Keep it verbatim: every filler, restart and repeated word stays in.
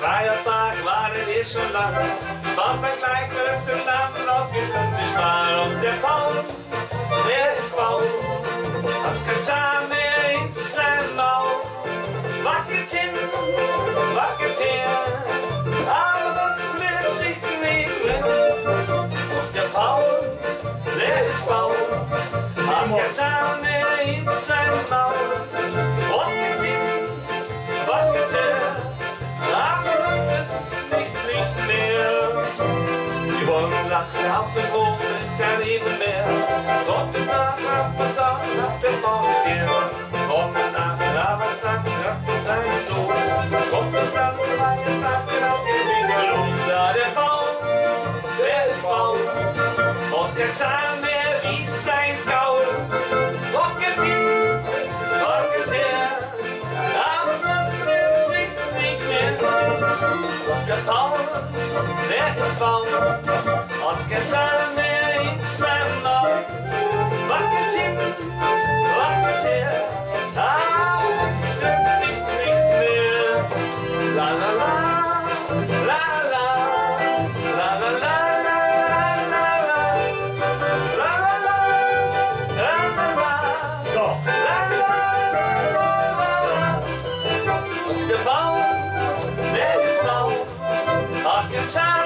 Feiertag wartet eh schon lang. Spart dann gleich fürs zum Laden aufgekommen die Schmal. Und der Paul, der ist faul, hat kein Zahn mehr in seinem Maul. Wackelt hin, wackelt her, aber sonst wird sich nicht mehr. Und der Paul, der ist faul, hat kein Zahn mehr in seinem Maul. Wackelt hin, wackelt her, aber sonst ist nicht, nicht mehr. Die wollen lachen auf dem Hof, es ist kein Leben mehr. Dort und nach, nach und dort, nach dem Baum her. Kommt nach der Arbeitszeit, das ist ein Tod. Kommt und dann freie Tag, genau geht wieder los. Ja, der Baum, der ist faul und der Zahn, der wie sein Gaul. Rocket hin, rocket her, aber sonst wird sich nicht mehr. Und der Baum, der ist faul und der Zahn, der in seinem Maul. Wackelt hin, wackelt her, aber sonst stimmt nicht nichts mehr. La la la, la la, la la la, la la la, la la la, la la la, So. la la la. Und der Baum, der ist faul, hat kein Zahn